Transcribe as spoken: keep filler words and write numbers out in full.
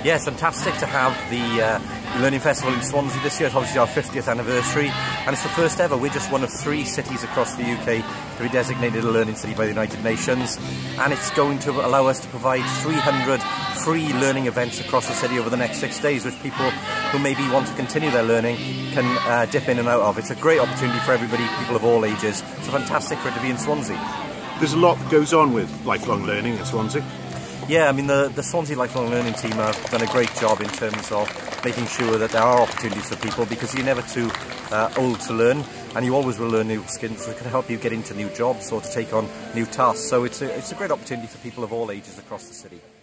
Yeah, it's fantastic to have the uh, Learning Festival in Swansea this year. It's obviously our fiftieth anniversary, and it's the first ever. We're just one of three cities across the U K to be designated a learning city by the United Nations, and it's going to allow us to provide three hundred free learning events across the city over the next six days, which people who maybe want to continue their learning can uh, dip in and out of. It's a great opportunity for everybody, people of all ages. It's fantastic for it to be in Swansea. There's a lot that goes on with lifelong learning at Swansea. Yeah, I mean the, the Swansea Lifelong Learning team have done a great job in terms of making sure that there are opportunities for people, because you're never too uh, old to learn, and you always will learn new skills that can help you get into new jobs or to take on new tasks. So it's a, it's a great opportunity for people of all ages across the city.